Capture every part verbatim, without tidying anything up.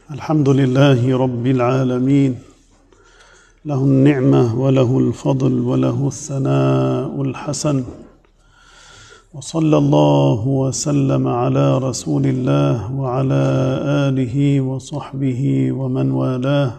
الحمد لله رب العالمين، له النعمة وله الفضل وله الثناء الحسن، وصلى الله وسلم على رسول الله وعلى آله وصحبه ومن والاه.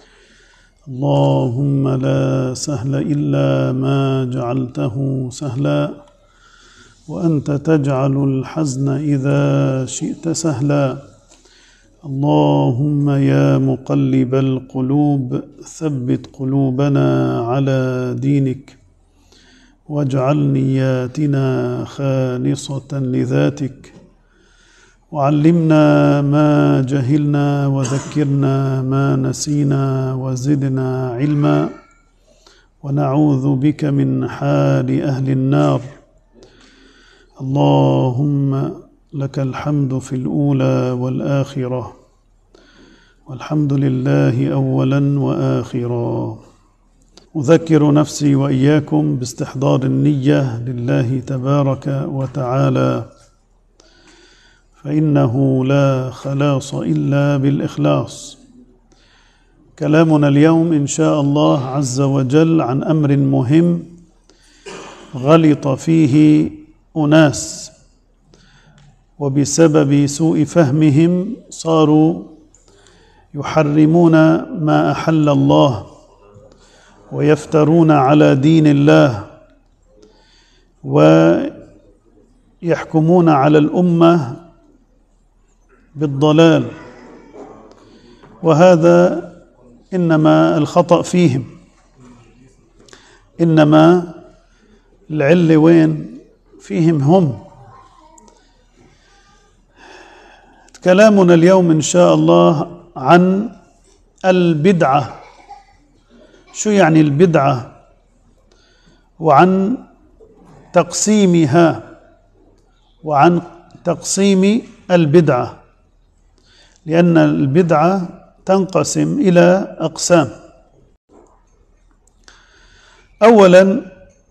اللهم لا سهل إلا ما جعلته سهلا، وأنت تجعل الحزن إذا شئت سهلا. اللهم يا مقلب القلوب ثبت قلوبنا على دينك، واجعل نياتنا خالصة لذاتك، وعلمنا ما جهلنا وذكرنا ما نسينا وزدنا علما، ونعوذ بك من حال أهل النار. اللهم لك الحمد في الأولى والآخرة، والحمد لله أولا وآخرا. أذكر نفسي وإياكم باستحضار النية لله تبارك وتعالى، فإنه لا خلاص إلا بالإخلاص. كلامنا اليوم إن شاء الله عز وجل عن أمر مهم غلط فيه أناس، وبسبب سوء فهمهم صاروا يحرمون ما أحل الله، ويفترون على دين الله، ويحكمون على الأمة بالضلال. وهذا إنما الخطأ فيهم، إنما العلة وين؟ فيهم هم. كلامنا اليوم إن شاء الله عن البدعة. شو يعني البدعة؟ وعن تقسيمها، وعن تقسيم البدعة، لأن البدعة تنقسم إلى أقسام. أولا،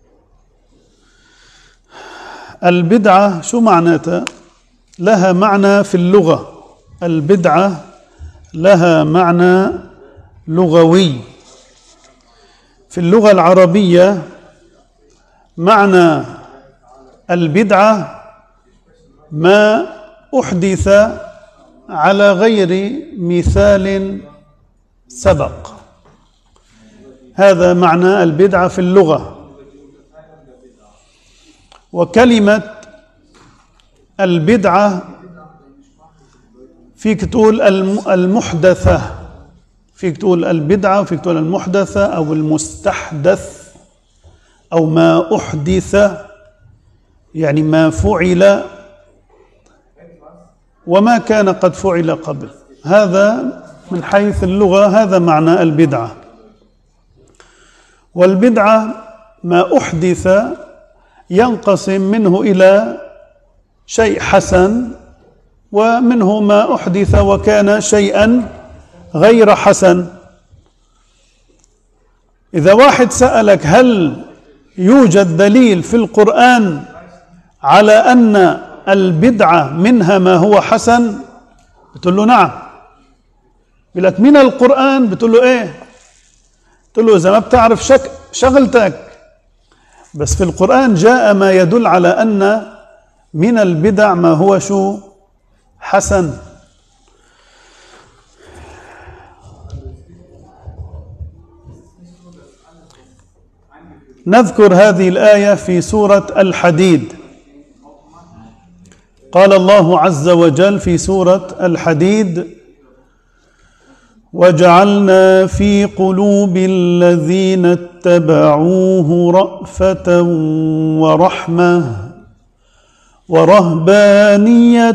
البدعة شو معناتها؟ لها معنى في اللغة. البدعة لها معنى لغوي في اللغة العربية. معنى البدعة ما أحدث على غير مثال سبق. هذا معنى البدعة في اللغة. وكلمة البدعة فيك تقول المحدثة، فيك تقول البدعة، وفيك تقول المحدثة أو المستحدث، أو ما أحدث، يعني ما فعل وما كان قد فعل قبل. هذا من حيث اللغة هذا معنى البدعة. والبدعة ما أحدث ينقسم منه إلى شيء حسن، ومنه ما أحدث وكان شيئا غير حسن. إذا واحد سألك هل يوجد دليل في القرآن على أن البدعة منها ما هو حسن؟ بتقول له نعم. بيقول لك من القرآن؟ بتقول له إيه؟ بتقول له إذا ما بتعرف شك شغلتك. بس في القرآن جاء ما يدل على أن من البدع ما هو شو؟ حسن. نذكر هذه الآية في سورة الحديد. قال الله عز وجل في سورة الحديد: وجعلنا في قلوب الذين اتبعوه رأفة ورحمة ورهبانية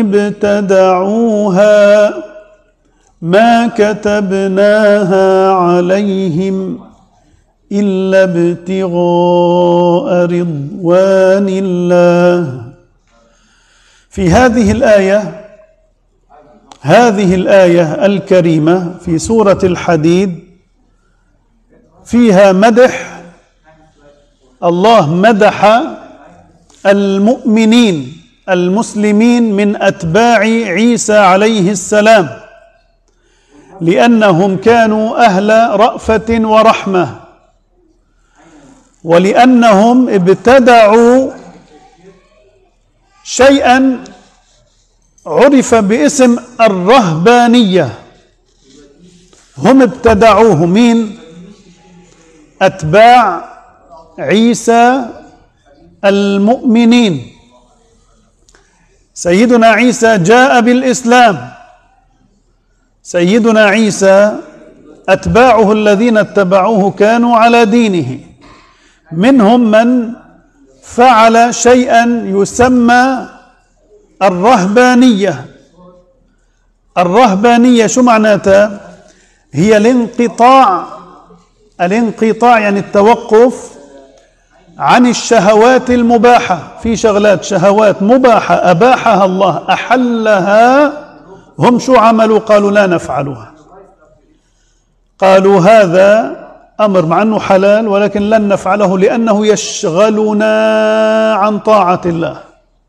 ابتدعوها ما كتبناها عليهم إلا ابتغاء رضوان الله. في هذه الآية هذه الآية الكريمة في سورة الحديد فيها مدح. الله مدح المؤمنين المسلمين من أتباع عيسى عليه السلام، لأنهم كانوا أهل رأفة ورحمة، ولأنهم ابتدعوا شيئا عرف باسم الرهبانية. هم ابتدعوه. مين؟ أتباع عيسى المؤمنين. سيدنا عيسى جاء بالإسلام. سيدنا عيسى أتباعه الذين اتبعوه كانوا على دينه. منهم من فعل شيئا يسمى الرهبانية. الرهبانية شو معناتها؟ هي الانقطاع. الانقطاع يعني التوقف عن الشهوات المباحة. في شغلات شهوات مباحة أباحها الله أحلها، هم شو عملوا؟ قالوا لا نفعلها. قالوا هذا أمر مع أنه حلال ولكن لن نفعله لأنه يشغلنا عن طاعة الله.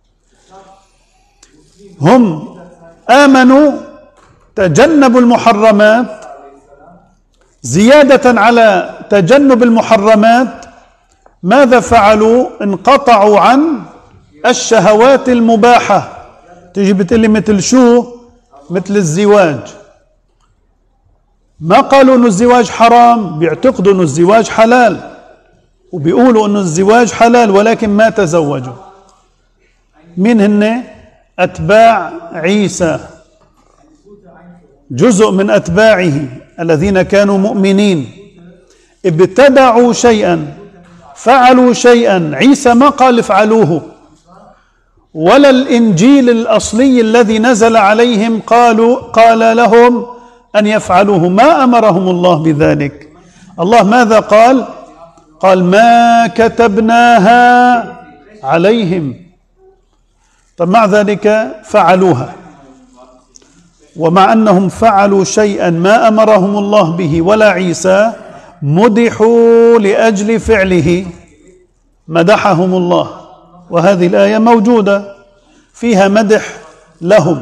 هم آمنوا تجنبوا المحرمات زيادة على تجنب المحرمات. ماذا فعلوا؟ انقطعوا عن الشهوات المباحة. تيجي بتقلي مثل شو؟ مثل الزواج. ما قالوا انه الزواج حرام، بيعتقدوا انه الزواج حلال وبيقولوا انه الزواج حلال ولكن ما تزوجوا. مين هن؟ أتباع عيسى، جزء من أتباعه الذين كانوا مؤمنين. ابتدعوا شيئا، فعلوا شيئا عيسى ما قال افعلوه، ولا الإنجيل الأصلي الذي نزل عليهم قالوا قال لهم أن يفعلوه. ما أمرهم الله بذلك. الله ماذا قال؟ قال ما كتبناها عليهم. طب مع ذلك فعلوها. ومع أنهم فعلوا شيئا ما أمرهم الله به ولا عيسى، مدحوا لأجل فعله، مدحهم الله. وهذه الآية موجودة فيها مدح لهم.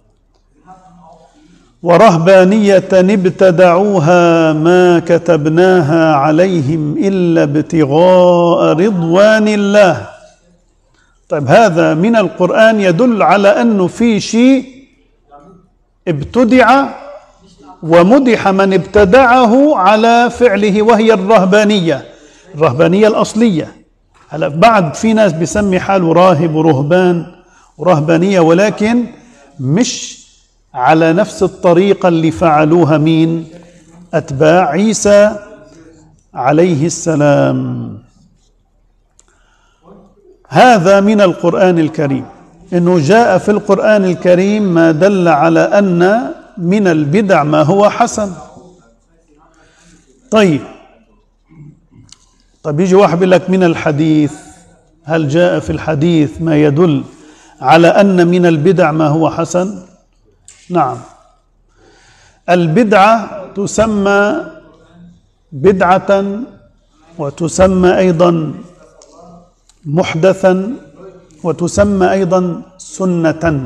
ورهبانية ابتدعوها ما كتبناها عليهم إلا ابتغاء رضوان الله. طيب هذا من القرآن يدل على أنه في شيء ابتدع ومدح من ابتدعه على فعله، وهي الرهبانية، الرهبانية الأصلية. هلا بعد في ناس بيسمي حاله راهب ورهبان ورهبانية، ولكن مش على نفس الطريقة اللي فعلوها مين؟ أتباع عيسى عليه السلام. هذا من القرآن الكريم، إنه جاء في القرآن الكريم ما دل على أن من البدع ما هو حسن. طيب طيب يجي واحد بيقول لك من الحديث، هل جاء في الحديث ما يدل على أن من البدع ما هو حسن؟ نعم، البدعة تسمى بدعة وتسمى أيضا محدثا وتسمى أيضا سنة.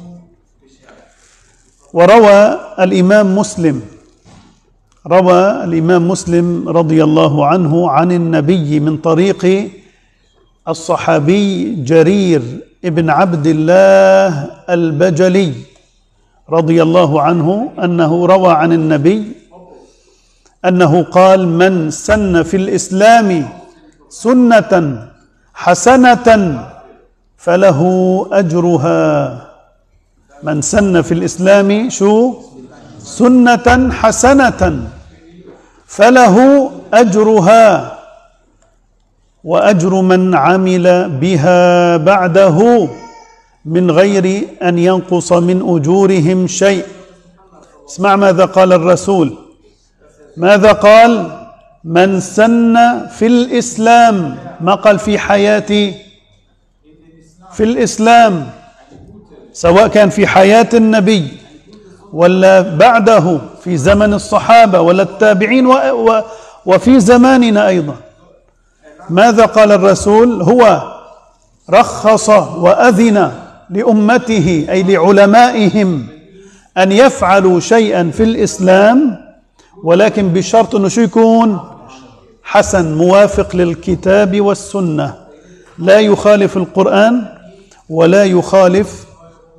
وروى الإمام مسلم روى الإمام مسلم رضي الله عنه عن النبي من طريق الصحابي جرير ابن عبد الله البجلي رضي الله عنه أنه روى عن النبي أنه قال من سن في الإسلام سنة حسنة فله أجرها. من سن في الإسلام شو؟ سنة حسنة فله أجرها وأجر من عمل بها بعده من غير أن ينقص من أجورهم شيء. اسمع ماذا قال الرسول، ماذا قال؟ من سن في الإسلام، ما قال في حياتي، في الإسلام، سواء كان في حياة النبي ولا بعده في زمن الصحابة ولا التابعين وفي زماننا أيضا. ماذا قال الرسول؟ هو رخص وأذن لأمته أي لعلمائهم أن يفعلوا شيئا في الإسلام، ولكن بشرط أنه شو يكون حسن موافق للكتاب والسنة، لا يخالف القرآن ولا يخالف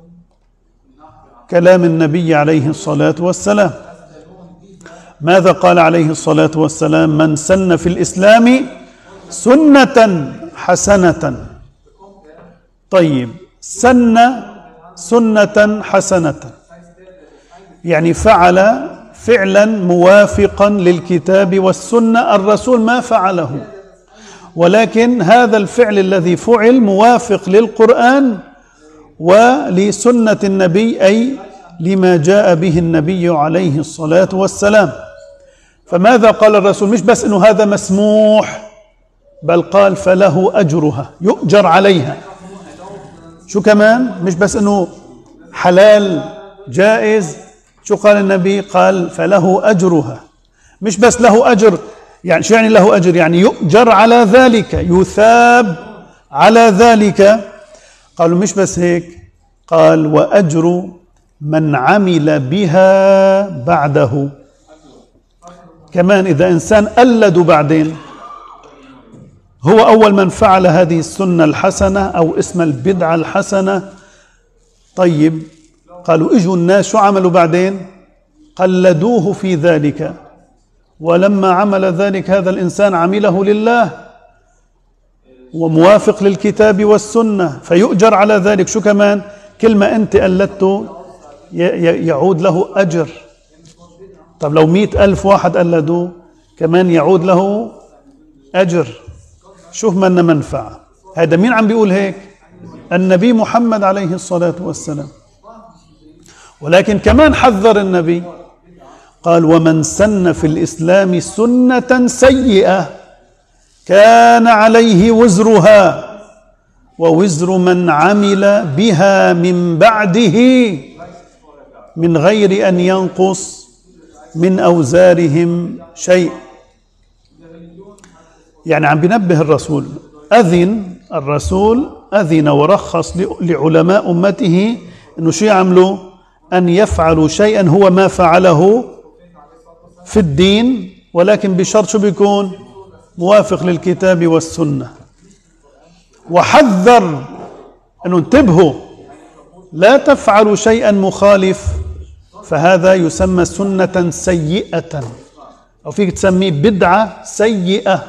كلام النبي عليه الصلاة والسلام. ماذا قال عليه الصلاة والسلام؟ من سن في الإسلام سنة حسنة. طيب، سن سنة حسنة يعني فعل فعلا موافقا للكتاب والسنة، الرسول ما فعله، ولكن هذا الفعل الذي فعل موافق للقرآن ولسنة النبي، أي لما جاء به النبي عليه الصلاة والسلام. فماذا قال الرسول؟ مش بس إنه هذا مسموح، بل قال فله أجرها، يؤجر عليها. شو كمان؟ مش بس إنه حلال جائز، شو قال النبي؟ قال فله أجرها. مش بس له أجر، يعني شو يعني له أجر؟ يعني يؤجر على ذلك، يثاب على ذلك. قالوا مش بس هيك، قال وأجر من عمل بها بعده. كمان إذا إنسان قلد بعدين، هو أول من فعل هذه السنة الحسنة أو اسم البدعة الحسنة، طيب قالوا إجوا الناس شو عملوا بعدين؟ قلدوه في ذلك، ولما عمل ذلك هذا الإنسان عمله لله وموافق للكتاب والسنة، فيؤجر على ذلك. شو كمان؟ كل ما أنت قلدته يعود له أجر. طب لو مئة ألف واحد قلدوه كمان يعود له أجر. شوف منا منفعة. هذا مين عم بيقول هيك؟ النبي محمد عليه الصلاة والسلام. ولكن كمان حذر النبي، قال ومن سن في الإسلام سنة سيئة كان عليه وزرها ووزر من عمل بها من بعده من غير أن ينقص من أوزارهم شيء. يعني عم بينبه الرسول، أذن الرسول أذن ورخص لعلماء أمته إنه شو يعملوا؟ أن يفعلوا شيئا هو ما فعله في الدين، ولكن بشرط شو بيكون؟ موافق للكتاب والسنة. وحذر أنه انتبهوا لا تفعلوا شيئا مخالف، فهذا يسمى سنة سيئة، أو فيك تسميه بدعة سيئة.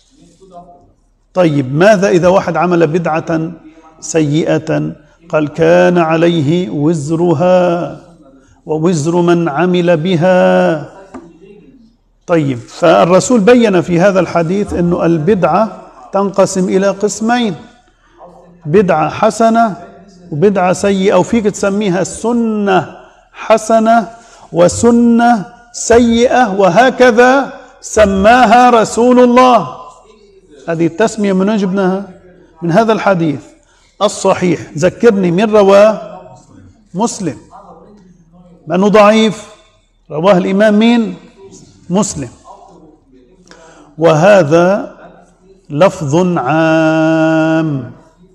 طيب ماذا إذا واحد عمل بدعة سيئة؟ قال كان عليه وزرها ووزر من عمل بها. طيب، فالرسول بين في هذا الحديث أنه البدعة تنقسم إلى قسمين، بدعة حسنة وبدعة سيئة، أو فيك تسميها سنة حسنة وسنة سيئة، وهكذا سماها رسول الله. هذه التسمية من جبناها من هذا الحديث الصحيح. ذكرني من رواه؟ مسلم. لأنه ضعيف، رواه الإمام مين؟ مسلم. وهذا لفظ عام،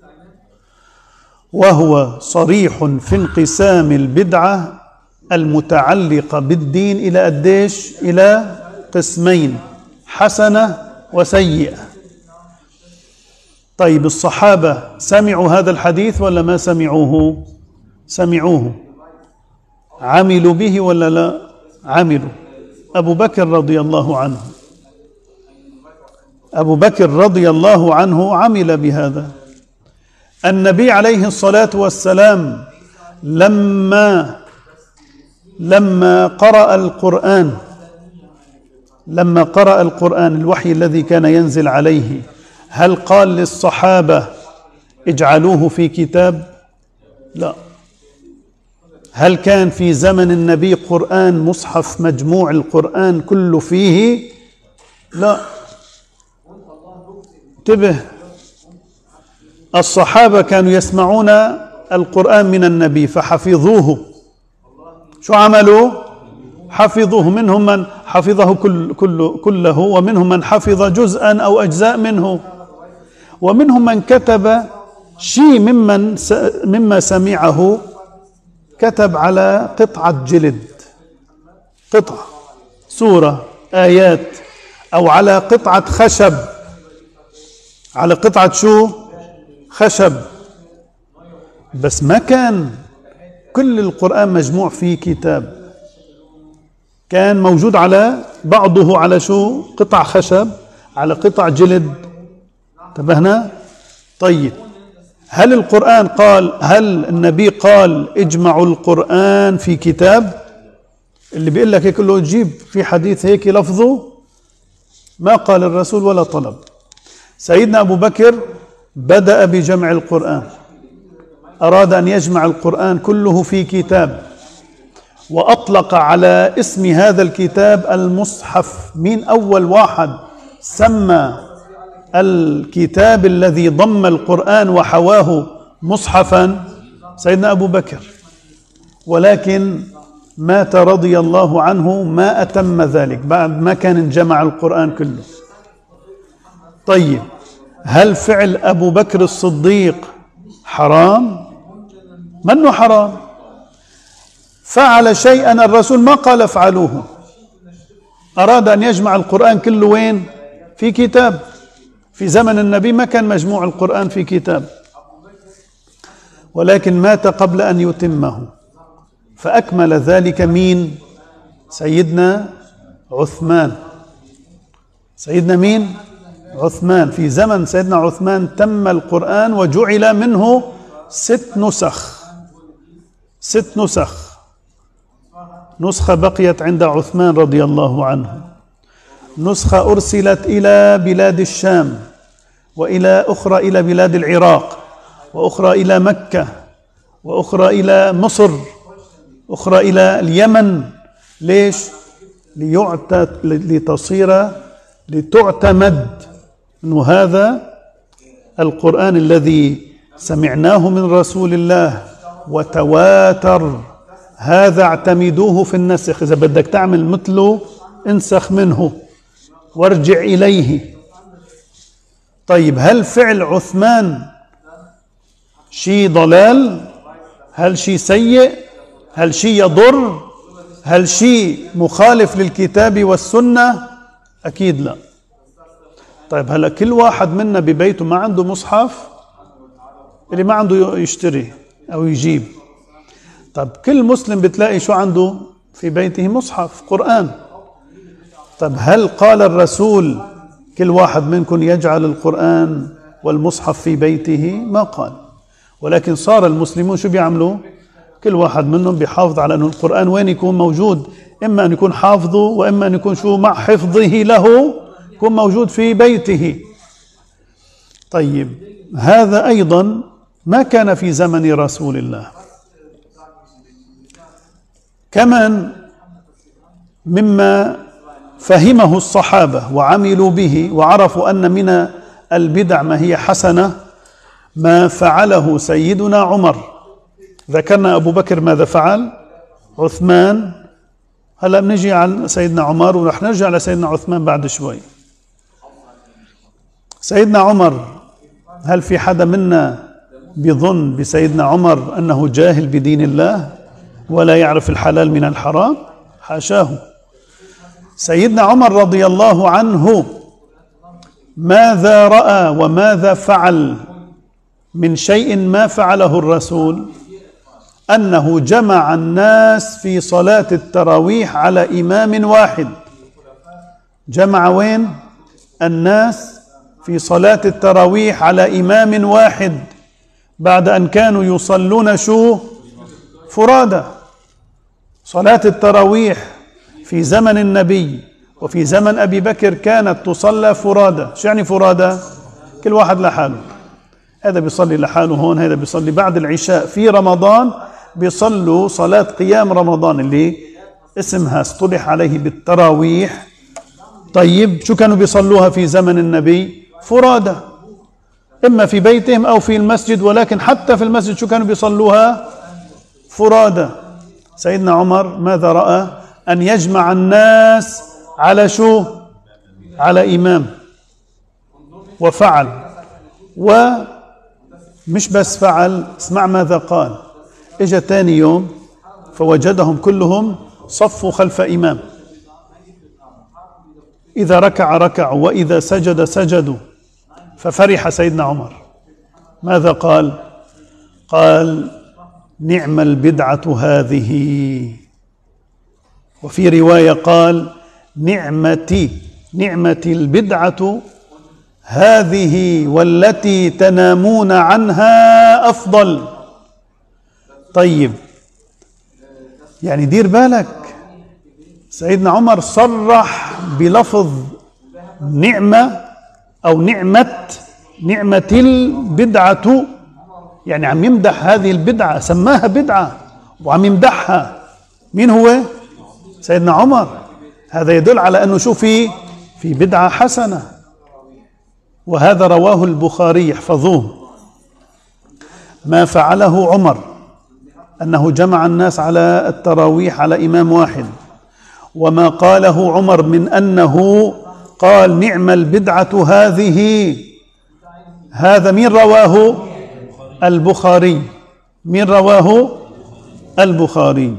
وهو صريح في انقسام البدعة المتعلقة بالدين إلى قديش؟ إلى قسمين، حسنة وسيئة. طيب الصحابة سمعوا هذا الحديث ولا ما سمعوه؟ سمعوه. عملوا به ولا لا؟ عملوا. أبو بكر رضي الله عنه أبو بكر رضي الله عنه عمل بهذا. النبي عليه الصلاة والسلام لما لما قرأ القرآن لما قرأ القرآن الوحي الذي كان ينزل عليه، هل قال للصحابة اجعلوه في كتاب؟ لا. هل كان في زمن النبي قرآن مصحف مجموع القرآن كله فيه؟ لا. انتبه، الصحابة كانوا يسمعون القرآن من النبي فحفظوه. شو عملوا؟ حفظوه. منهم من حفظه كل كل كله، ومنهم من حفظ جزءا أو أجزاء منه، ومنهم من كتب شيء ممن مما سمعه كتب على قطعة جلد، قطعة سورة آيات، أو على قطعة خشب، على قطعة شو؟ خشب. بس ما كان كل القرآن مجموع في كتاب، كان موجود على بعضه على شو؟ قطع خشب، على قطع جلد. انتبهنا؟ طيب، هل القرآن قال، هل النبي قال اجمعوا القرآن في كتاب؟ اللي بيقول لك هيك له تجيب في حديث هيك لفظه، ما قال الرسول ولا طلب. سيدنا أبو بكر بدأ بجمع القرآن، أراد أن يجمع القرآن كله في كتاب، وأطلق على اسم هذا الكتاب المصحف. مين أول واحد سمى الكتاب الذي ضم القرآن وحواه مصحفا؟ سيدنا أبو بكر، ولكن مات رضي الله عنه ما أتم ذلك، بعد ما كان انجمع القرآن كله. طيب، هل فعل أبو بكر الصديق حرام؟ منه حرام، فعل شيئا الرسول ما قال افعلوه، أراد أن يجمع القرآن كله وين؟ في كتاب. في زمن النبي ما كان مجموع القرآن في كتاب، ولكن مات قبل أن يتمه، فأكمل ذلك مين؟ سيدنا عثمان. سيدنا مين؟ عثمان. في زمن سيدنا عثمان تم القرآن وجعل منه ست نسخ، ست نسخ. نسخة بقيت عند عثمان رضي الله عنه، نسخة أرسلت إلى بلاد الشام، وإلى أخرى إلى بلاد العراق، وأخرى إلى مكة، وأخرى إلى مصر، أخرى إلى اليمن. ليش؟ ليعتد لتصير لتعتمد أنه هذا القرآن الذي سمعناه من رسول الله وتواتر، هذا اعتمدوه في النسخ، إذا بدك تعمل مثله انسخ منه وارجع إليه. طيب، هل فعل عثمان شيء ضلال؟ هل شيء سيء؟ هل شيء يضر؟ هل شيء مخالف للكتاب والسنة؟ أكيد لا. طيب، هلا كل واحد منا ببيته ما عنده مصحف؟ اللي ما عنده يشتري أو يجيب. طيب، كل مسلم بتلاقي شو عنده في بيته؟ مصحف قرآن. طيب، هل قال الرسول كل واحد منكم يجعل القرآن والمصحف في بيته؟ ما قال. ولكن صار المسلمون شو بيعملوا؟ كل واحد منهم بيحافظ على أن القرآن وين يكون موجود، إما أن يكون حافظه، وإما أن يكون شو مع حفظه له يكون موجود في بيته. طيب، هذا أيضا ما كان في زمن رسول الله. كمان مما فهمه الصحابة وعملوا به وعرفوا أن من البدع ما هي حسنة، ما فعله سيدنا عمر. ذكرنا أبو بكر ماذا فعل، عثمان، هلأ بنجي على سيدنا عمر، ورح نرجع لسيدنا عثمان بعد شوي. سيدنا عمر، هل في حدا منا بيظن بسيدنا عمر أنه جاهل بدين الله ولا يعرف الحلال من الحرام؟ حاشاه. سيدنا عمر رضي الله عنه ماذا رأى وماذا فعل من شيء ما فعله الرسول؟ أنه جمع الناس في صلاة التراويح على إمام واحد. جمع وين؟ الناس في صلاة التراويح على إمام واحد، بعد أن كانوا يصلون شو؟ فرادى. صلاة التراويح في زمن النبي وفي زمن أبي بكر كانت تصلى فرادى. شو يعني فرادى؟ كل واحد لحاله، هذا بيصلي لحاله هون، هذا بيصلي بعد العشاء في رمضان، بيصلوا صلاة قيام رمضان اللي اسمها اصطلح عليه بالتراويح. طيب، شو كانوا بيصلوها في زمن النبي؟ فرادى، إما في بيتهم أو في المسجد، ولكن حتى في المسجد شو كانوا بيصلوها؟ فرادى. سيدنا عمر ماذا رأى؟ أن يجمع الناس على شو؟ على إمام، وفعل. ومش بس فعل، اسمع ماذا قال. اجا تاني يوم فوجدهم كلهم صفوا خلف إمام، إذا ركع ركعوا وإذا سجد سجدوا. ففرح سيدنا عمر، ماذا قال؟ قال: نعم البدعة هذه. وفي رواية قال: نعمتي نعمة البدعة هذه والتي تنامون عنها أفضل. طيب، يعني دير بالك، سيدنا عمر صرح بلفظ نعمة أو نعمة نعمة البدعة، يعني عم يمدح هذه البدعة، سماها بدعة وعم يمدحها. مين هو؟ سيدنا عمر. هذا يدل على أنه شو في في بدعة حسنة. وهذا رواه البخاري، احفظوه، ما فعله عمر أنه جمع الناس على التراويح على إمام واحد، وما قاله عمر من أنه قال نعم البدعة هذه، هذا مين رواه؟ البخاري. مين رواه؟ البخاري.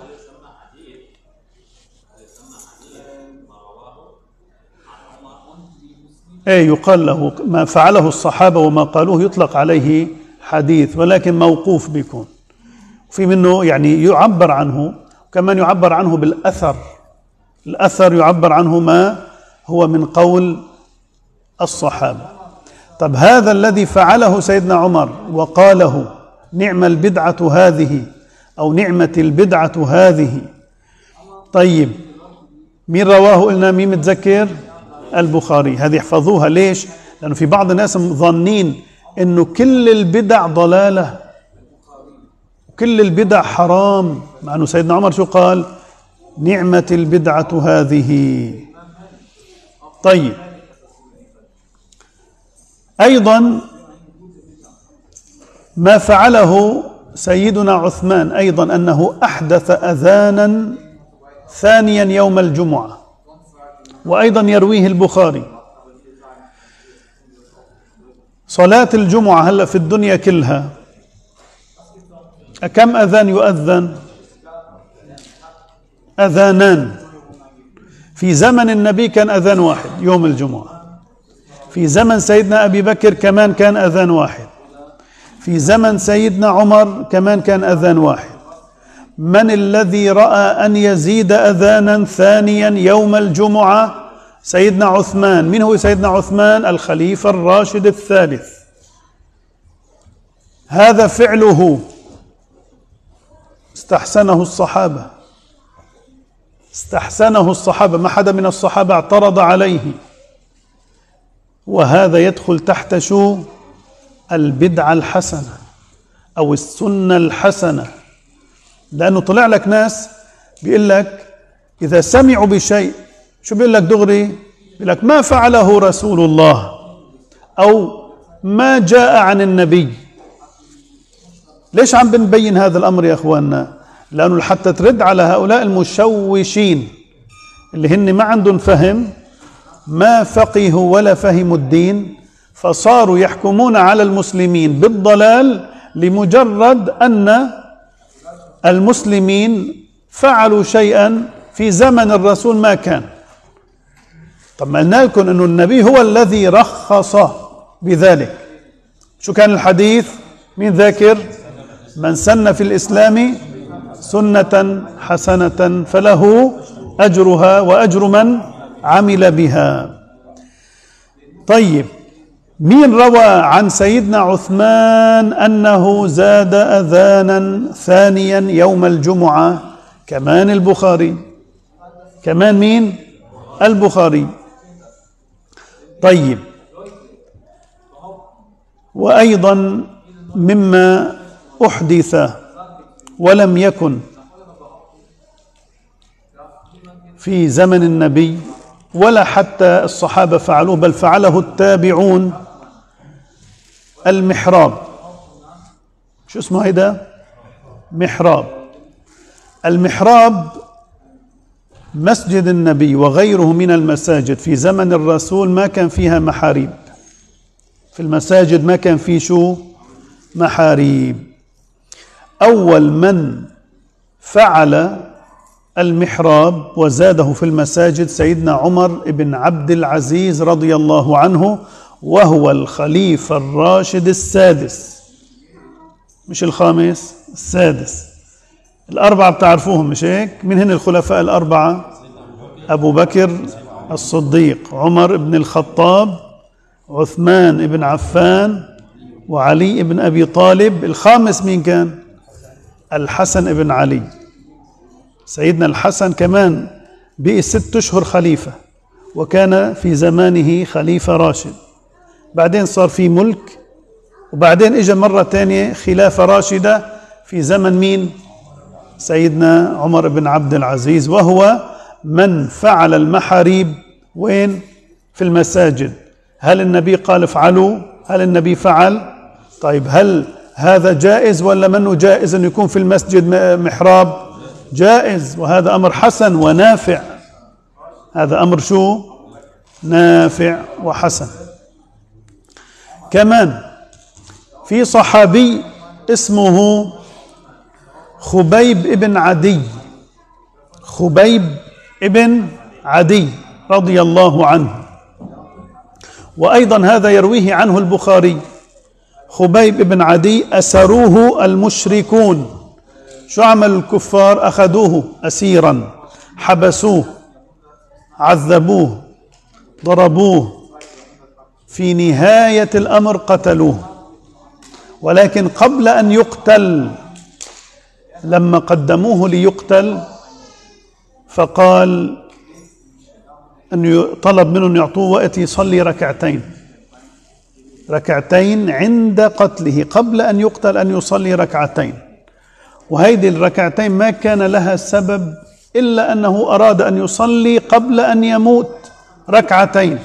ايه، يقال له ما فعله الصحابة وما قالوه يطلق عليه حديث، ولكن موقوف بيكون، في منه يعني يعبر عنه، كمان يعبر عنه بالأثر. الأثر يعبر عنه ما هو من قول الصحابة. طب هذا الذي فعله سيدنا عمر وقاله نعم البدعة هذه أو نعمة البدعة هذه، طيب مين رواه؟ قلنا مين متذكر؟ البخاري. هذه احفظوها. ليش؟ لأنه في بعض الناس ظنين أنه كل البدع ضلالة وكل البدع حرام، مع أنه سيدنا عمر شو قال؟ نعمة البدعة هذه. طيب، أيضا ما فعله سيدنا عثمان أيضا أنه أحدث أذانا ثانيا يوم الجمعة، وأيضا يرويه البخاري. صلاة الجمعة هلأ في الدنيا كلها كم أذان يؤذن؟ أذانان. في زمن النبي كان أذان واحد يوم الجمعة، في زمن سيدنا أبي بكر كمان كان أذان واحد، في زمن سيدنا عمر كمان كان أذان واحد. من الذي رأى أن يزيد أذانا ثانيا يوم الجمعة؟ سيدنا عثمان. من هو سيدنا عثمان؟ الخليفة الراشد الثالث. هذا فعله استحسنه الصحابة، استحسنه الصحابة، ما حدا من الصحابة اعترض عليه. وهذا يدخل تحت شو؟ البدعة الحسنة أو السنة الحسنة. لأنه طلع لك ناس بيقول لك إذا سمعوا بشيء شو بيقول لك دغري؟ بيقول لك ما فعله رسول الله أو ما جاء عن النبي. ليش عم بنبين هذا الأمر يا أخواننا؟ لأنه حتى ترد على هؤلاء المشوشين اللي هن ما عندهم فهم، ما فقهوا ولا فهموا الدين، فصاروا يحكمون على المسلمين بالضلال لمجرد أن المسلمين فعلوا شيئا في زمن الرسول ما كان. طب ما قلنا لكم أنه النبي هو الذي رخص بذلك. شو كان الحديث؟ مين ذاكر؟ من سن في الإسلام سنة حسنة فله أجرها وأجر من عمل بها. طيب، مين روى عن سيدنا عثمان أنه زاد أذانا ثانيا يوم الجمعة؟ كمان البخاري. كمان مين؟ البخاري. طيب، وأيضا مما أحدث ولم يكن في زمن النبي ولا حتى الصحابة فعلوه بل فعله التابعون، المحراب. شو اسمه هيدا؟ محراب. المحراب مسجد النبي وغيره من المساجد في زمن الرسول ما كان فيها محاريب. في المساجد ما كان فيه شو؟ محاريب. أول من فعل المحراب وزاده في المساجد سيدنا عمر بن عبد العزيز رضي الله عنه، وهو الخليفة الراشد السادس، مش الخامس، السادس. الأربعة بتعرفوهم مش هيك؟ من هن الخلفاء الأربعة؟ أبو بكر الصديق، عمر بن الخطاب، عثمان بن عفان، وعلي بن أبي طالب. الخامس مين كان؟ الحسن بن علي. سيدنا الحسن كمان بقي ست أشهر خليفة، وكان في زمانه خليفة راشد. بعدين صار في ملك، وبعدين اجى مرة تانية خلافة راشدة في زمن مين؟ سيدنا عمر بن عبد العزيز، وهو من فعل المحاريب وين؟ في المساجد. هل النبي قال افعلوا؟ هل النبي فعل؟ طيب هل هذا جائز ولا منه جائز أن يكون في المسجد محراب؟ جائز، وهذا أمر حسن ونافع. هذا أمر شو؟ نافع وحسن. كمان في صحابي اسمه خبيب ابن عدي، خبيب ابن عدي رضي الله عنه، وأيضا هذا يرويه عنه البخاري. خبيب ابن عدي أسروه المشركون. شو عمل الكفار؟ أخذوه أسيرا، حبسوه، عذبوه، ضربوه، في نهاية الأمر قتلوه. ولكن قبل أن يقتل، لما قدموه ليقتل، فقال أن طلب منه أن يعطوه وقت يصلي ركعتين ركعتين عند قتله، قبل أن يقتل أن يصلي ركعتين. وهذه الركعتين ما كان لها سبب إلا أنه أراد أن يصلي قبل أن يموت ركعتين.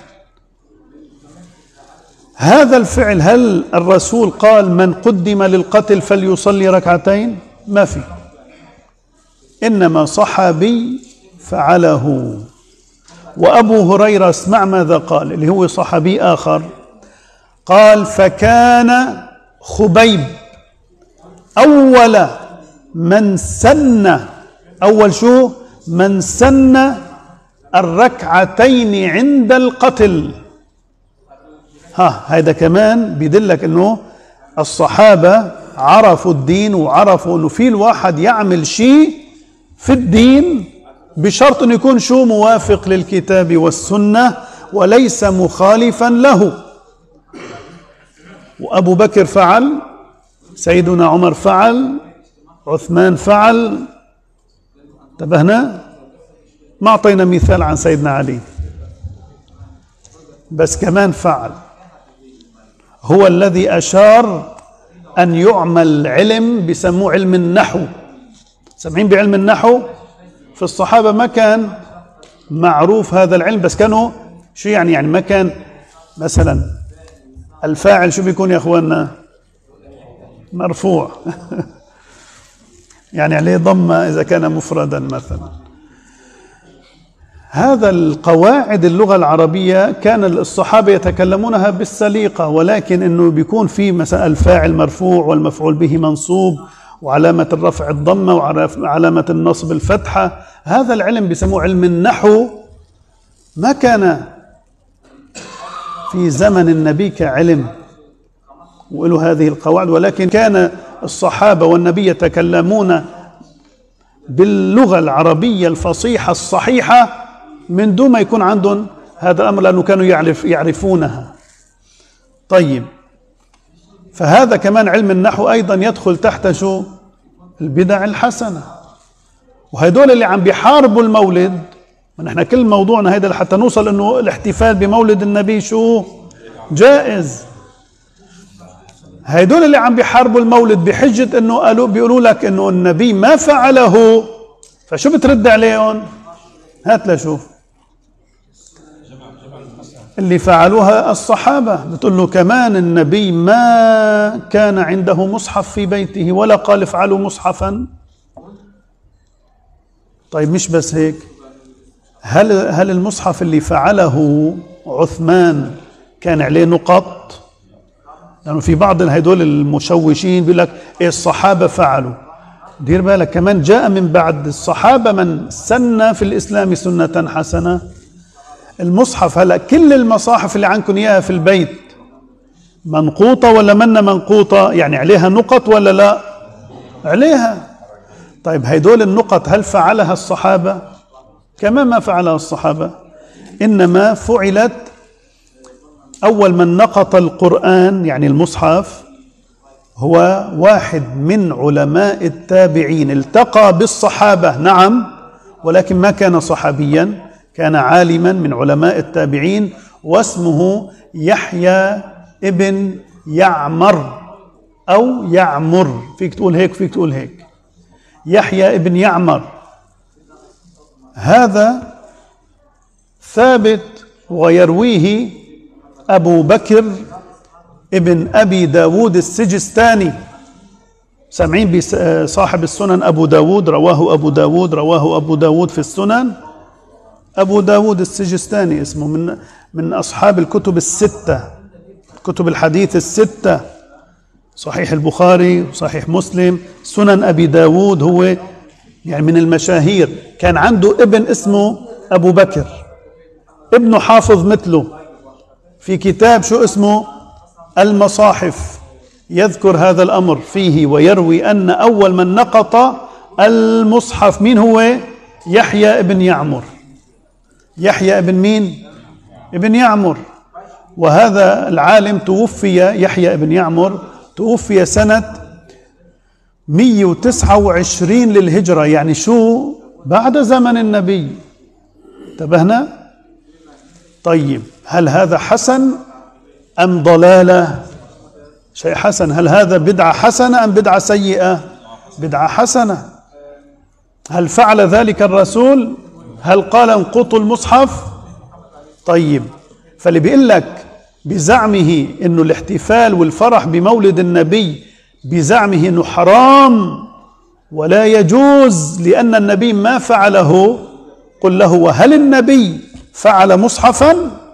هذا الفعل، هل الرسول قال من قدم للقتل فليصلي ركعتين؟ ما في، إنما صحابي فعله. وأبو هريرة اسمع ماذا قال، اللي هو صحابي آخر، قال فكان خبيب أول من سن، أول شو؟ من سن الركعتين عند القتل. ها، هذا كمان بيدلك انه الصحابة عرفوا الدين، وعرفوا انه في الواحد يعمل شيء في الدين بشرط انه يكون شو؟ موافق للكتاب والسنة وليس مخالفا له. وأبو بكر فعل، سيدنا عمر فعل، عثمان فعل. انتبهنا؟ ما أعطينا مثال عن سيدنا علي، بس كمان فعل. هو الذي أشار أن يعمل علم بسموه علم النحو. سمعين بعلم النحو؟ في الصحابة ما كان معروف هذا العلم، بس كانوا شو يعني يعني ما كان مثلا الفاعل شو بيكون يا أخواننا؟ مرفوع يعني عليه ضمة إذا كان مفردا مثلا. هذا القواعد اللغة العربية كان الصحابة يتكلمونها بالسليقة، ولكن إنه بيكون في مثلا الفاعل مرفوع والمفعول به منصوب وعلامة الرفع الضمة وعلامة النصب الفتحة. هذا العلم بيسموه علم النحو، ما كان في زمن النبي كعلم وله هذه القواعد، ولكن كان الصحابة والنبي يتكلمون باللغة العربية الفصيحة الصحيحة من دون ما يكون عندهم هذا الأمر، لأنه كانوا يعرف يعرفونها. طيب، فهذا كمان علم النحو أيضا يدخل تحت شو؟ البدع الحسنة. وهدول اللي عم بيحاربوا المولد، ونحن كل موضوعنا هيدا حتى نوصل انه الاحتفال بمولد النبي شو؟ جائز. هيدول اللي عم بيحاربوا المولد بحجة انه قالوا بيقولوا لك انه النبي ما فعله، فشو بترد عليهم؟ هات لشوف اللي فعلوها الصحابة، بتقول له كمان النبي ما كان عنده مصحف في بيته ولا قال افعلوا مصحفا. طيب مش بس هيك، هل هل المصحف اللي فعله عثمان كان عليه نقط؟ لأنه في بعض هدول المشوشين بيقول لك إيه الصحابة فعلوا، دير بالك كمان جاء من بعد الصحابة من سن في الإسلام سنة حسنة. المصحف هلأ كل المصاحف اللي عندكم إياها في البيت منقوطة ولا منا منقوطة؟ يعني عليها نقط ولا لا؟ عليها. طيب هيدول النقط هل فعلها الصحابة؟ كما ما فعلها الصحابة، إنما فعلت أول من نقط القرآن يعني المصحف هو واحد من علماء التابعين، التقى بالصحابة نعم، ولكن ما كان صحابيا، كان عالما من علماء التابعين، واسمه يحيى ابن يعمر أو يعمر، فيك تقول هيك فيك تقول هيك، يحيى ابن يعمر. هذا ثابت ويرويه أبو بكر ابن أبي داود السجستاني، سامعين بصاحب السنن أبو داود، رواه أبو داود رواه أبو داود في السنن، أبو داود السجستاني اسمه، من من أصحاب الكتب الستة، كتب الحديث الستة، صحيح البخاري وصحيح مسلم، سنن أبي داود، هو يعني من المشاهير. كان عنده ابن اسمه أبو بكر، ابنه حافظ مثله، في كتاب شو اسمه المصاحف يذكر هذا الأمر فيه، ويروي أن أول من نقط المصحف مين هو؟ يحيى ابن يعمر. يحيى ابن مين؟ ابن يعمر. وهذا العالم توفي، يحيى ابن يعمر توفي سنة مئة وتسعة وعشرين للهجرة، يعني شو بعد زمن النبي. انتبهنا؟ طيب هل هذا حسن أم ضلالة؟ شيء حسن. هل هذا بدعة حسنة أم بدعة سيئة؟ بدعة حسنة. هل فعل ذلك الرسول؟ هل قال انقطوا المصحف؟ طيب فاللي بيقول لك بزعمه انه الاحتفال والفرح بمولد النبي بزعمه انه حرام ولا يجوز لأن النبي ما فعله، قل له وهل النبي فعل مصحفا؟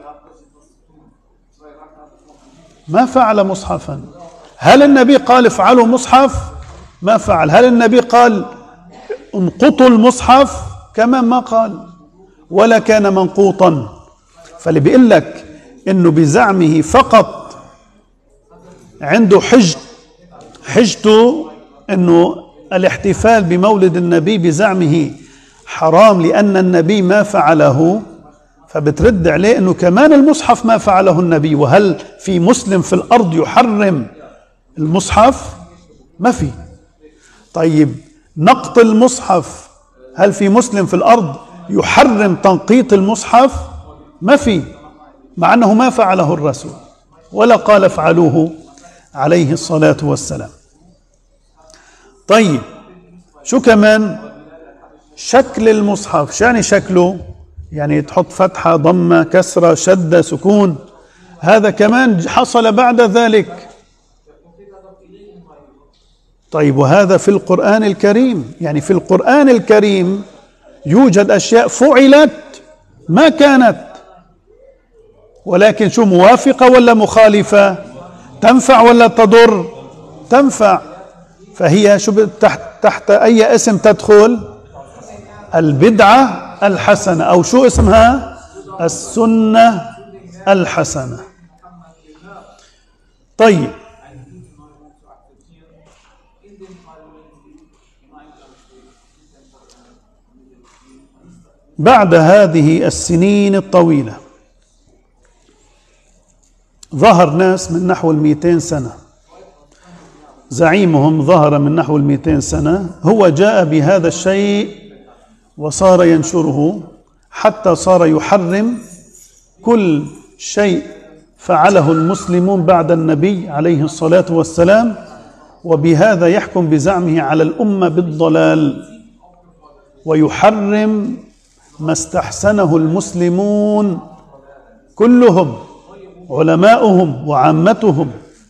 ما فعل مصحفا. هل النبي قال افعلوا مصحف؟ ما فعل. هل النبي قال انقطوا المصحف؟ كمان ما قال، ولا كان منقوطا. فاللي بيقول لك انه بزعمه فقط عنده حج، حجته انه الاحتفال بمولد النبي بزعمه حرام لأن النبي ما فعله، فبترد عليه انه كمان المصحف ما فعله النبي. وهل في مسلم في الارض يحرم المصحف؟ ما في. طيب نقط المصحف، هل في مسلم في الارض يحرم تنقيط المصحف؟ ما في، مع انه ما فعله الرسول ولا قال افعلوه عليه الصلاة والسلام. طيب شو كمان؟ شكل المصحف. شو يعني شكله؟ يعني تحط فتحة، ضمة، كسرة، شدة، سكون، هذا كمان حصل بعد ذلك. طيب وهذا في القرآن الكريم، يعني في القرآن الكريم يوجد أشياء فعلت ما كانت، ولكن شو موافقة ولا مخالفة؟ تنفع ولا تضر؟ تنفع. فهي شو تحت, تحت أي اسم تدخل؟ البدعة الحسنة، أو شو اسمها؟ السنة الحسنة. طيب بعد هذه السنين الطويلة ظهر ناس من نحو المئتين سنة، زعيمهم ظهر من نحو المئتين سنة، هو جاء بهذا الشيء وصار ينشره حتى صار يحرم كل شيء فعله المسلمون بعد النبي عليه الصلاة والسلام، وبهذا يحكم بزعمه على الأمة بالضلال، ويحرم ما استحسنه المسلمون كلهم علماؤهم وعامتهم.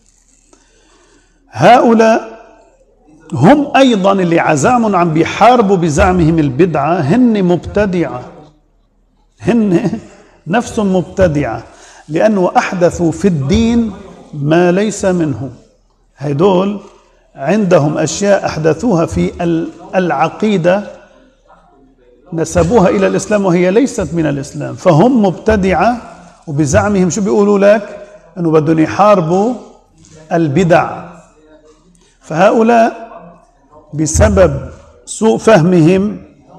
هؤلاء هم أيضا اللي عزام عم بيحاربوا بزعمهم البدعة، هن مبتدعة، هن نفسهم مبتدعة، لأنه أحدثوا في الدين ما ليس منه. هيدول عندهم أشياء أحدثوها في العقيدة نسبوها إلى الإسلام وهي ليست من الإسلام، فهم مبتدعة. وبزعمهم شو بيقولوا لك؟ أنه بدهم يحاربوا البدع. فهؤلاء بسبب سوء فهمهم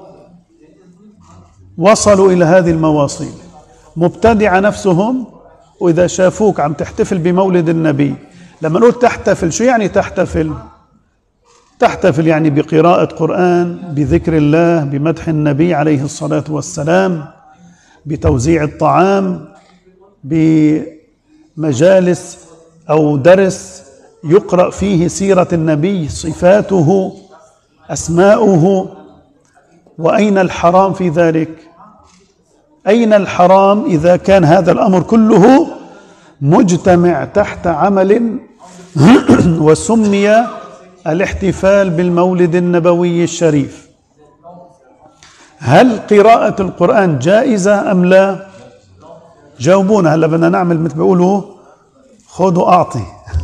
وصلوا إلى هذه المواصيل. مبتدعة نفسهم، وإذا شافوك عم تحتفل بمولد النبي، لما نقول تحتفل شو يعني تحتفل؟ تحتفل يعني بقراءة قرآن، بذكر الله، بمدح النبي عليه الصلاة والسلام، بتوزيع الطعام، بمجالس أو درس يقرأ فيه سيرة النبي، صفاته، أسماؤه. وأين الحرام في ذلك؟ أين الحرام إذا كان هذا الأمر كله مجتمع تحت عمل وسمي الاحتفال بالمولد النبوي الشريف؟ هل قراءة القرآن جائزة أم لا؟ جاوبونا. هلا بدنا نعمل مثل بيقولوا خذوا أعطي.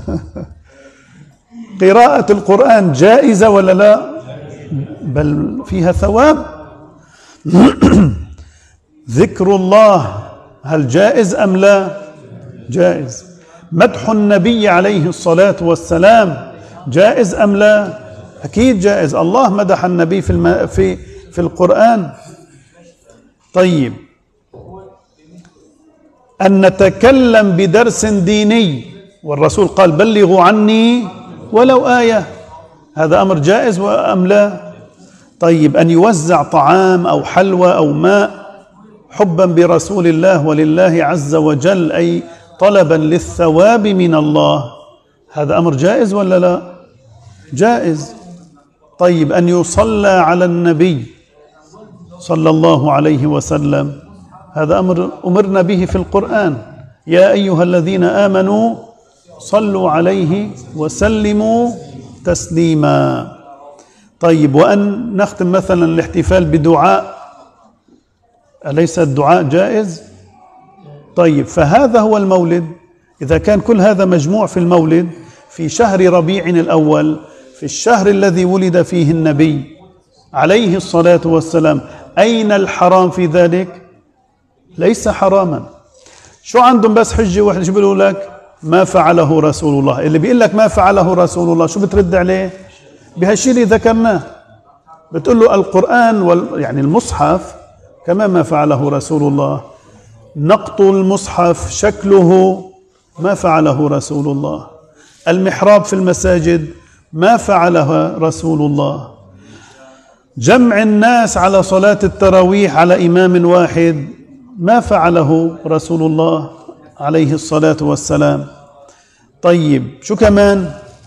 قراءة القرآن جائزة ولا لا؟ بل فيها ثواب. ذكر الله هل جائز أم لا؟ جائز. مدح النبي عليه الصلاة والسلام جائز أم لا؟ أكيد جائز. الله مدح النبي في الم... في في القرآن. طيب، أن نتكلم بدرس ديني والرسول قال بلغوا عني ولو آية، هذا أمر جائز أم لا؟ طيب، أن يوزع طعام أو حلوى أو ماء حبا برسول الله ولله عز وجل، أي طلبا للثواب من الله، هذا أمر جائز ولا لا؟ جائز. طيب، أن يصلى على النبي صلى الله عليه وسلم، هذا أمر أمرنا به في القرآن، يا أيها الذين آمنوا صلوا عليه وسلموا تسليما. طيب، وأن نختم مثلا الاحتفال بدعاء، أليس الدعاء جائز؟ طيب، فهذا هو المولد. إذا كان كل هذا مجموع في المولد في شهر ربيع الأول، في الشهر الذي ولد فيه النبي عليه الصلاة والسلام، أين الحرام في ذلك؟ ليس حراما. شو عندهم بس حجة واحدة، شو بيقولوا لك؟ ما فعله رسول الله. اللي بيقول لك ما فعله رسول الله شو بترد عليه؟ بهالشيء اللي ذكرناه، بتقول له القرآن وال... يعني المصحف كما ما فعله رسول الله، نقط المصحف شكله ما فعله رسول الله، المحراب في المساجد ما فعله رسول الله، جمع الناس على صلاة التراويح على إمام واحد ما فعله رسول الله عليه الصلاة والسلام. طيب، شو كمان؟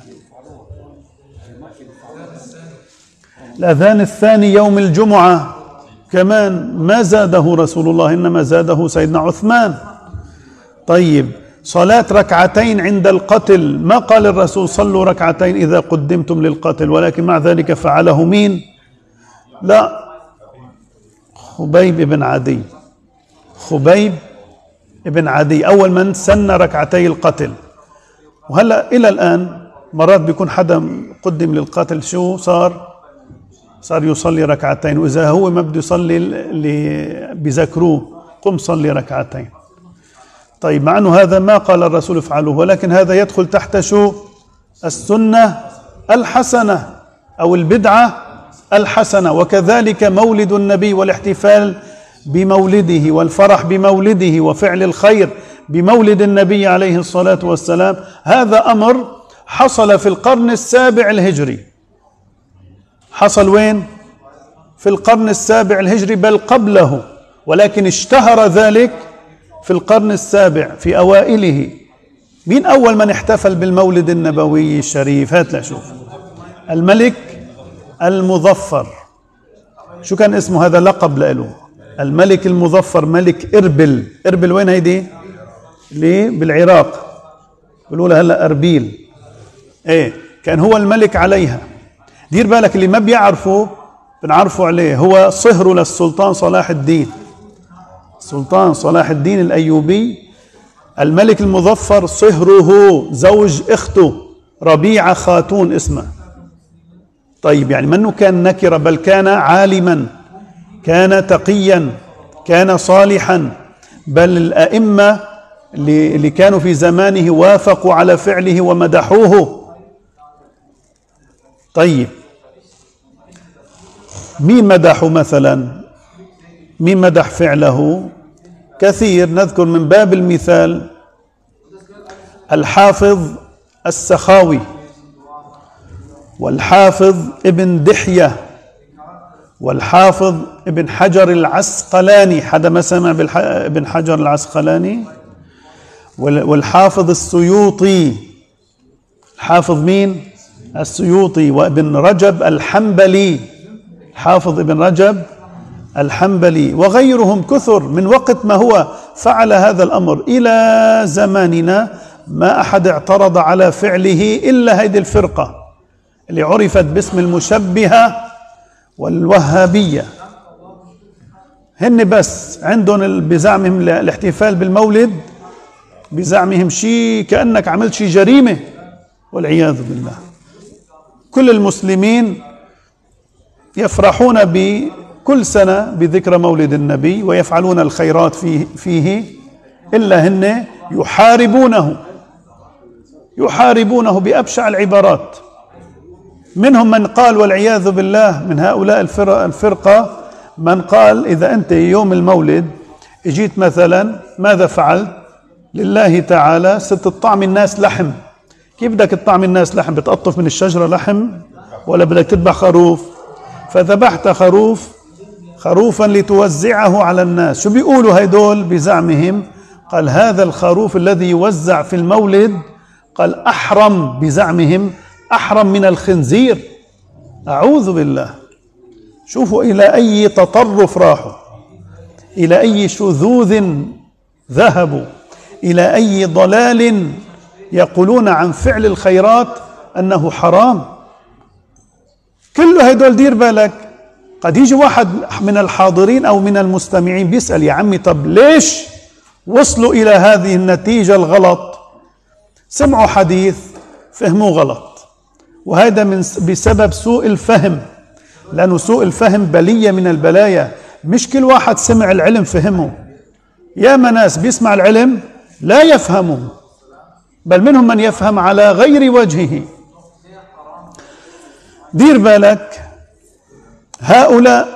الأذان الثاني يوم الجمعة كمان ما زاده رسول الله، إنما زاده سيدنا عثمان. طيب، صلاة ركعتين عند القتل، ما قال الرسول صلوا ركعتين إذا قدمتم للقتل، ولكن مع ذلك فعله مين؟ لا، خبيب بن عدي. خبيب بن عدي أول من سن ركعتي القتل. وهلأ إلى الآن مرات بيكون حدا قدم للقتل شو صار؟ صار يصلي ركعتين، وإذا هو ما بده يصلي اللي بذكروه قم صلي ركعتين. طيب، مع أنه هذا ما قال الرسول افعلوه، ولكن هذا يدخل تحت شو؟ السنة الحسنة أو البدعة الحسنة. وكذلك مولد النبي والاحتفال بمولده والفرح بمولده وفعل الخير بمولد النبي عليه الصلاة والسلام، هذا أمر حصل في القرن السابع الهجري. حصل وين؟ في القرن السابع الهجري، بل قبله، ولكن اشتهر ذلك في القرن السابع في أوائله. مين أول من احتفل بالمولد النبوي الشريف؟ هات لأشوف. الملك المظفر. شو كان اسمه؟ هذا لقب له، الملك المظفر، ملك إربل. إربل وين هيدي؟ اللي بالعراق، بيقولوا لها هلا أربيل. ايه، كان هو الملك عليها. دير بالك، اللي ما بيعرفوا بنعرفوا عليه، هو صهر للسلطان صلاح الدين، سلطان صلاح الدين الأيوبي. الملك المظفر صهره زوج اخته ربيعة خاتون اسمه، طيب يعني منه كان نكرة، بل كان عالما، كان تقيا، كان صالحا، بل الأئمة اللي كانوا في زمانه وافقوا على فعله ومدحوه. طيب مين مدحه مثلا؟ مين مدح فعله؟ كثير، نذكر من باب المثال الحافظ السخاوي، والحافظ ابن دحية، والحافظ ابن حجر العسقلاني. حدا ما سمع بابن حجر العسقلاني؟ والحافظ السيوطي. الحافظ مين؟ السيوطي. وابن رجب الحنبلي، حافظ ابن رجب الحنبلي، وغيرهم كثر. من وقت ما هو فعل هذا الأمر إلى زماننا ما أحد اعترض على فعله إلا هذه الفرقة اللي عرفت باسم المشبهة والوهابية. هن بس عندهم بزعمهم الاحتفال بالمولد، بزعمهم شيء كأنك عملت شيء جريمة والعياذ بالله. كل المسلمين يفرحون بكل سنة بذكرى مولد النبي ويفعلون الخيرات فيه, فيه إلا هن يحاربونه يحاربونه بأبشع العبارات. منهم من قال والعياذ بالله من هؤلاء الفرقة من قال إذا أنت يوم المولد اجيت مثلا ماذا فعلت؟ لله تعالى ستطعم الناس لحم. كيف بدك تطعم الناس لحم؟ بتقطف من الشجرة لحم ولا بدك تذبح خروف؟ فذبحت خروف خروفا لتوزعه على الناس. شو بيقولوا هيدول بزعمهم؟ قال هذا الخروف الذي يوزع في المولد قال أحرم، بزعمهم أحرم من الخنزير. أعوذ بالله. شوفوا إلى أي تطرف راحوا، إلى أي شذوذ ذهبوا، إلى أي ضلال يقولون عن فعل الخيرات أنه حرام. كل هيدول دير بالك. قد يجي واحد من الحاضرين أو من المستمعين بيسأل يا عمي طب ليش وصلوا إلى هذه النتيجة الغلط؟ سمعوا حديث فهموا غلط، وهذا من بسبب سوء الفهم، لأنه سوء الفهم بلية من البلايا. مش كل واحد سمع العلم فهمه، يا ناس بيسمع العلم لا يفهمه، بل منهم من يفهم على غير وجهه. دير بالك، هؤلاء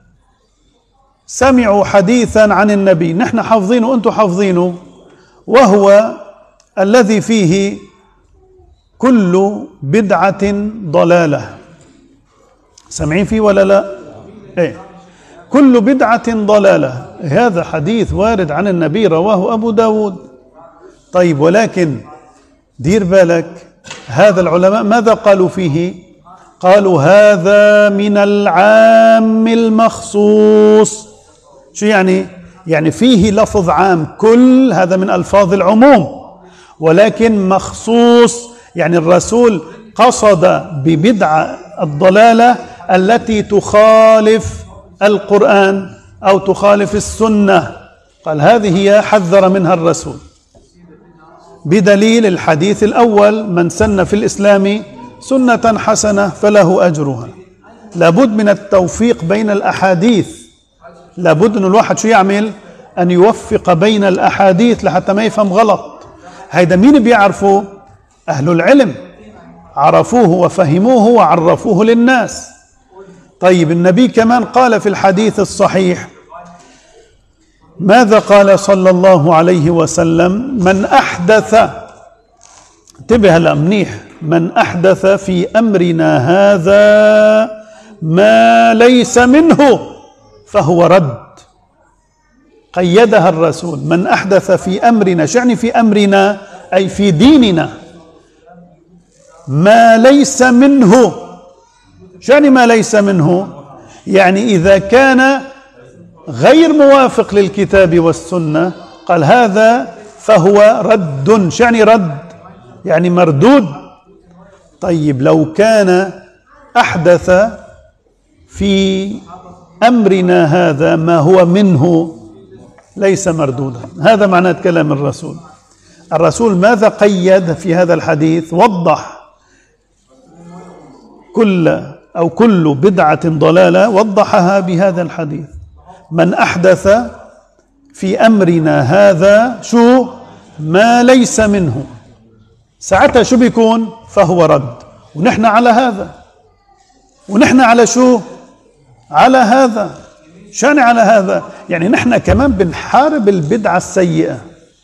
سمعوا حديثا عن النبي نحن حافظينه وأنتم حافظينه، وهو الذي فيه كل بدعة ضلالة. سمعين فيه ولا لا؟ ايه، كل بدعة ضلالة. هذا حديث وارد عن النبي رواه أبو داود. طيب ولكن دير بالك، هذا العلماء ماذا قالوا فيه؟ قالوا هذا من العام المخصوص. شو يعني؟ يعني فيه لفظ عام، كل هذا من ألفاظ العموم، ولكن مخصوص يعني الرسول قصد ببدعة الضلالة التي تخالف القرآن أو تخالف السنة، قال هذه هي حذر منها الرسول، بدليل الحديث الأول من سن في الإسلام سنة حسنة فله أجرها. لابد من التوفيق بين الأحاديث، لابد أن الواحد شو يعمل؟ أن يوفق بين الأحاديث لحتى ما يفهم غلط. هيدا مين بيعرفه؟ أهل العلم، عرفوه وفهموه وعرفوه للناس. طيب النبي كمان قال في الحديث الصحيح، ماذا قال صلى الله عليه وسلم؟ من أحدث، انتبه هلا منيح، من أحدث في أمرنا هذا ما ليس منه فهو رد. قيدها الرسول، من أحدث في أمرنا، شعني في أمرنا أي في ديننا، ما ليس منه. شعني ما ليس منه؟ يعني إذا كان غير موافق للكتاب والسنة قال هذا فهو رد. شعني رد؟ يعني مردود. طيب لو كان أحدث في أمرنا هذا ما هو منه ليس مردودا، هذا معناه كلام الرسول. الرسول ماذا قيد في هذا الحديث؟ وضح كل أو كل بدعة ضلالة وضحها بهذا الحديث: من أحدث في أمرنا هذا شو ما ليس منه، ساعتها شو بيكون؟ فهو رد. ونحن على هذا، ونحن على شو؟ على هذا. شان على هذا؟ يعني نحن كمان بنحارب البدعة السيئة.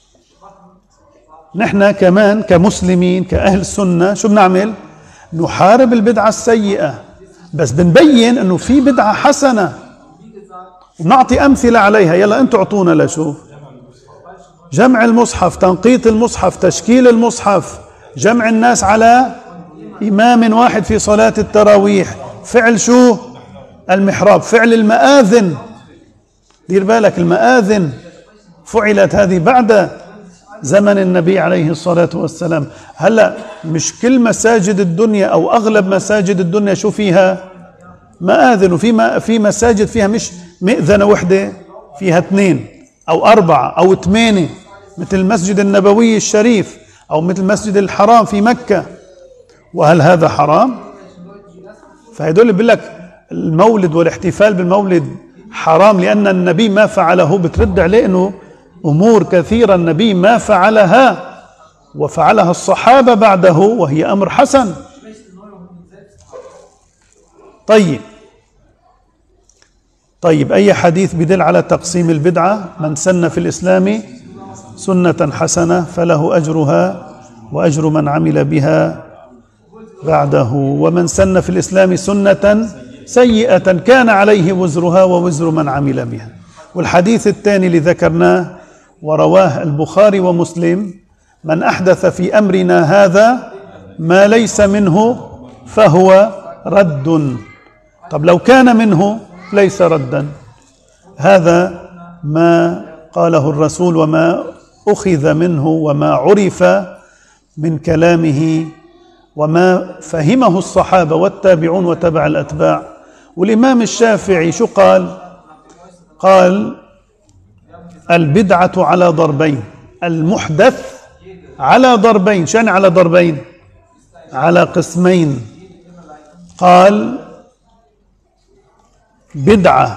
نحن كمان كمسلمين كأهل السنة شو بنعمل؟ نحارب البدعة السيئة، بس بنبين انه في بدعة حسنة ونعطي أمثلة عليها. يلا انتوا اعطونا لشوف. جمع المصحف، تنقيط المصحف، تشكيل المصحف، جمع الناس على إمام واحد في صلاة التراويح، فعل شو؟ المحراب، فعل المآذن. دير بالك المآذن فعلت هذه بعد زمن النبي عليه الصلاة والسلام. هلأ مش كل مساجد الدنيا أو أغلب مساجد الدنيا شو فيها؟ مآذن. وفي في مساجد فيها مش مئذنة وحدة، فيها اثنين أو أربعة أو ثمانية، مثل المسجد النبوي الشريف أو مثل المسجد الحرام في مكة. وهل هذا حرام؟ فهدول بيقول لك المولد والاحتفال بالمولد حرام لأن النبي ما فعله. بترد عليه أنه أمور كثيرة النبي ما فعلها وفعلها الصحابة بعده وهي أمر حسن. طيب طيب أي حديث بدل على تقسيم البدعة؟ من سن في الإسلام سنة حسنة فله أجرها وأجر من عمل بها بعده، ومن سن في الإسلام سنة سيئة كان عليه وزرها ووزر من عمل بها. والحديث الثاني اللي ذكرناه ورواه البخاري ومسلم: من أحدث في أمرنا هذا ما ليس منه فهو رد. طب لو كان منه ليس ردا. هذا ما قاله الرسول وما أخذ منه وما عرف من كلامه وما فهمه الصحابة والتابعون وتبع الأتباع. والإمام الشافعي شو قال؟ قال البدعة على ضربين، المحدث على ضربين. شان على ضربين؟ على قسمين. قال بدعة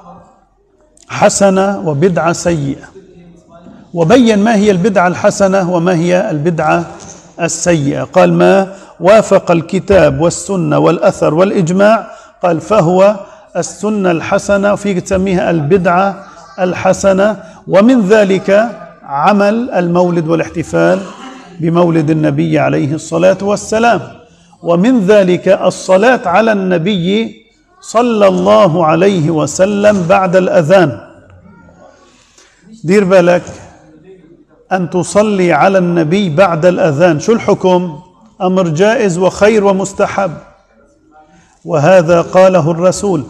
حسنة وبدعة سيئة، وبين ما هي البدعة الحسنة وما هي البدعة السيئة. قال ما وافق الكتاب والسنة والأثر والإجماع قال فهو السنة الحسنة، فيك تسميها البدعة الحسنة. ومن ذلك عمل المولد والاحتفال بمولد النبي عليه الصلاة والسلام، ومن ذلك الصلاة على النبي صلى الله عليه وسلم بعد الأذان. دير بالك أن تصلي على النبي بعد الأذان، شو الحكم؟ أمر جائز وخير ومستحب، وهذا قاله الرسول.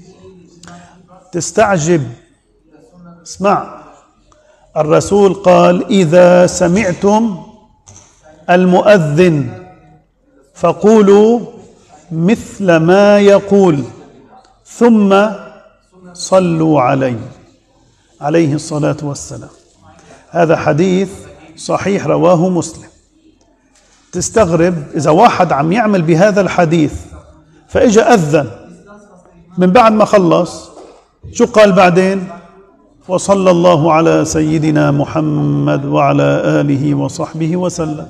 تستعجب، اسمع، الرسول قال إذا سمعتم المؤذن فقولوا مثل ما يقول ثم صلوا عليه عليه الصلاة والسلام. هذا حديث صحيح رواه مسلم. تستغرب إذا واحد عم يعمل بهذا الحديث فإجا أذن من بعد ما خلص شو قال بعدين؟ وصلى الله على سيدنا محمد وعلى آله وصحبه وسلم.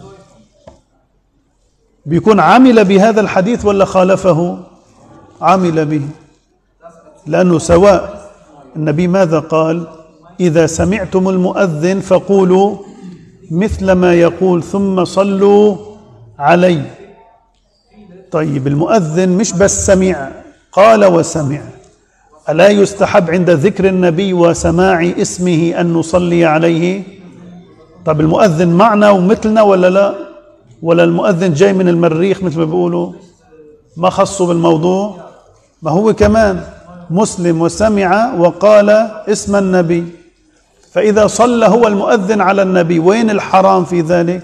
بيكون عمل بهذا الحديث ولا خالفه؟ عمل به، لأنه سواء النبي ماذا قال؟ إذا سمعتم المؤذن فقولوا مثل ما يقول ثم صلوا علي. طيب المؤذن مش بس سمع، قال وسمع. ألا يستحب عند ذكر النبي وسماع اسمه أن نصلي عليه؟ طب المؤذن معنا ومثلنا ولا لا؟ ولا المؤذن جاي من المريخ مثل ما بيقولوا ما خصوا بالموضوع؟ ما هو كمان مسلم وسمع وقال اسم النبي، فإذا صلى هو المؤذن على النبي وين الحرام في ذلك؟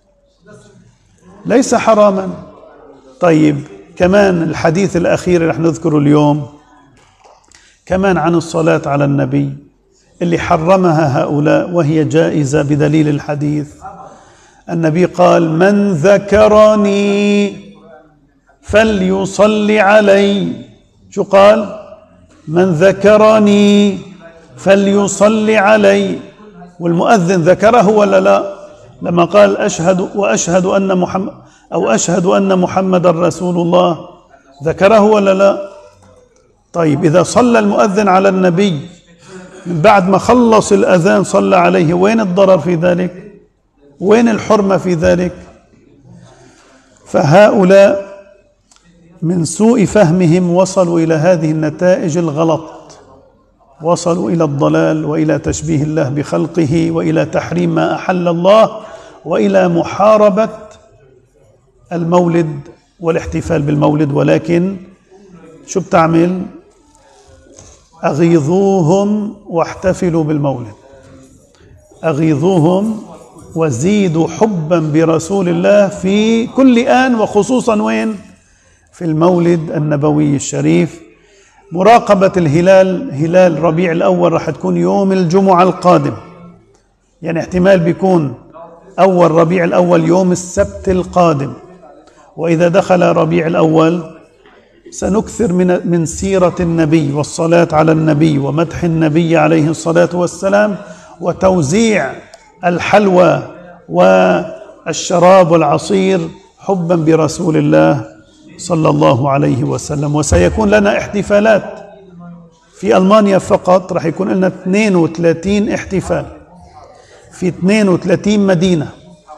ليس حراما. طيب كمان الحديث الأخير اللي رح نذكره اليوم كمان عن الصلاة على النبي اللي حرمها هؤلاء وهي جائزة بدليل الحديث. النبي قال من ذكرني فليصلي علي. شو قال؟ من ذكرني فليصلي علي. والمؤذن ذكره ولا لا؟ لما قال أشهد وأشهد أن محمد أو أشهد أن محمد رسول الله، ذكره ولا لا؟ طيب إذا صلى المؤذن على النبي من بعد ما خلص الأذان صلى عليه، وين الضرر في ذلك؟ وين الحرمة في ذلك؟ فهؤلاء من سوء فهمهم وصلوا إلى هذه النتائج الغلط، وصلوا إلى الضلال وإلى تشبيه الله بخلقه وإلى تحريم ما أحل الله وإلى محاربة المولد والاحتفال بالمولد. ولكن شو بتعمل؟ أغيظوهم واحتفلوا بالمولد، أغيظوهم وزيدوا حبا برسول الله في كل آن، وخصوصا وين؟ في المولد النبوي الشريف. مراقبة الهلال، هلال ربيع الأول راح تكون يوم الجمعة القادم، يعني احتمال بيكون أول ربيع الأول يوم السبت القادم. وإذا دخل ربيع الأول سنكثر من من سيرة النبي والصلاة على النبي ومدح النبي عليه الصلاة والسلام وتوزيع الحلوى والشراب والعصير حبا برسول الله صلى الله عليه وسلم. وسيكون لنا احتفالات في ألمانيا فقط، راح يكون لنا اثنين وثلاثين احتفال في اثنين وثلاثين مدينة،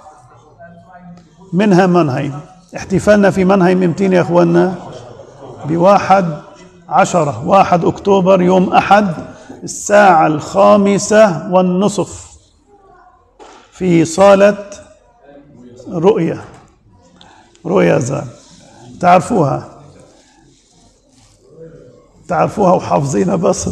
منها منهايم. احتفالنا في منهايم امتين يا اخواننا؟ بواحد عشرة واحد أكتوبر يوم أحد الساعة الخامسة والنصف في صالة رؤية رؤية زال. تعرفوها تعرفوها وحافظينها بس.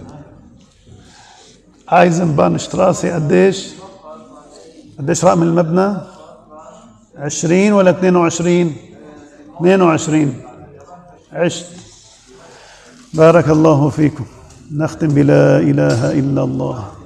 ايزنبان شتراسي قديش قديش رقم المبنى؟ عشرين ولا اثنين وعشرين؟ اثنين وعشرين. عشت. بارك الله فيكم. نختم بلا إله إلا الله.